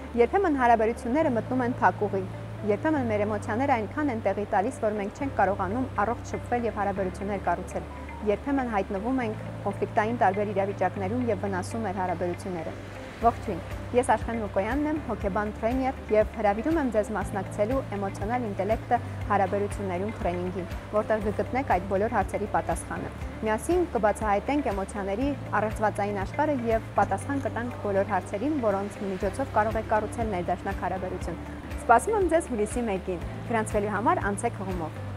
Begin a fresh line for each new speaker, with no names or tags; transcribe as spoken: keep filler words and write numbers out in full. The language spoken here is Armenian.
Երբեմն հարաբերությունները մտնում են փակուղի։ Երբեմն մեր էմոցիաները այնքան են տեղի տալիս, որ մենք չենք կարողանում առողջ շփվել եւ հարաբերություններ կառուցել։ Երբեմն հայտնվում ենք կոնֆլիկտային տարբեր իրավիճակներում եւ վնասում մեր հարաբերությունները։ Ողջույն, ես Աշխեն Մուկոյանն եմ, հոգեբան տրեյներ եւ հրավիրում եմ ձեզ մասնակցելու էմոցիոնալ ինտելեկտը հարաբերություններում տրեյնինգին, որտեղ կգտնեք այդ բոլոր հարցերի պատասխանը։ Միասին կբացահայտենք էմոցիաների առեղծվածային աշխարհը եւ պատասխան կտանք բոլոր հարցերին, որոնց միջոցով կարող եք կառուցել ներդաշնակ հարաբերություն։ Սպասում եմ ձեզ հուլիսի մեկին։ Գրանցվելու համար անցեք հղումով։